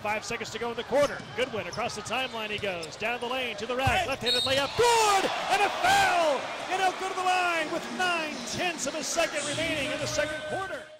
5 seconds to go in the quarter. Goodwin across the timeline he goes. Down the lane to the rack. Left-handed layup. Good! And a foul! And he'll go to the line with 9/10 of a second remaining in the second quarter.